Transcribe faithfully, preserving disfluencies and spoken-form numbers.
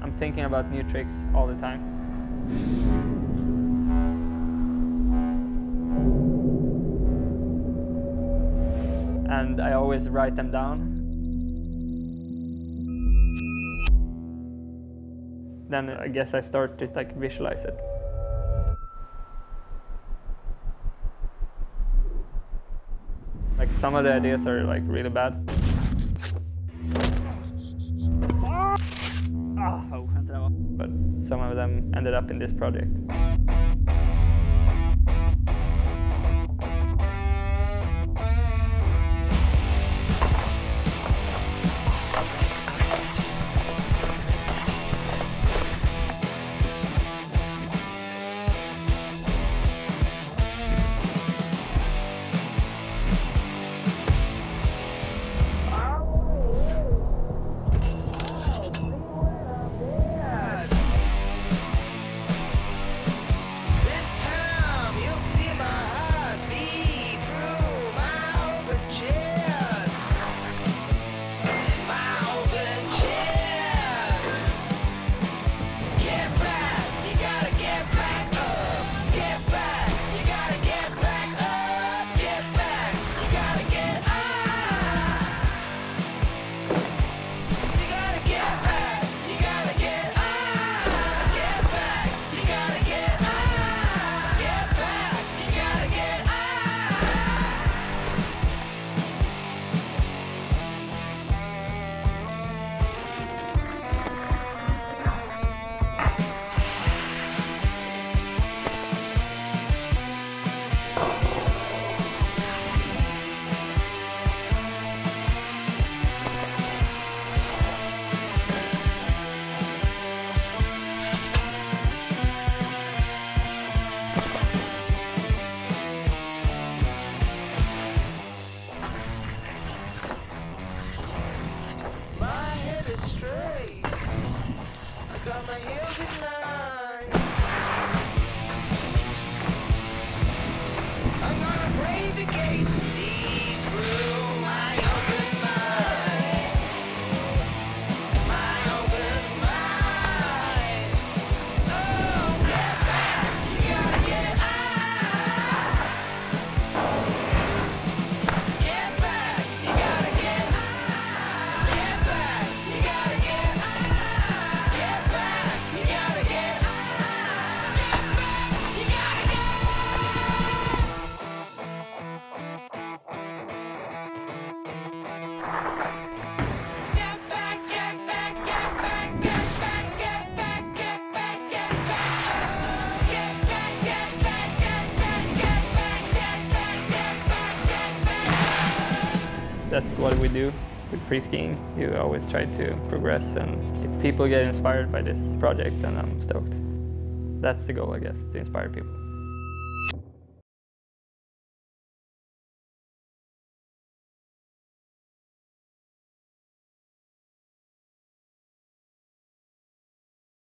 I'm thinking about new tricks all the time. And I always write them down. Then I guess I start to like visualize it. Like some of the ideas are like really bad. But some of them ended up in this project. That's what we do with Freeskiing. You always try to progress, and if people get inspired by this project, then I'm stoked. That's the goal, I guess, to inspire people.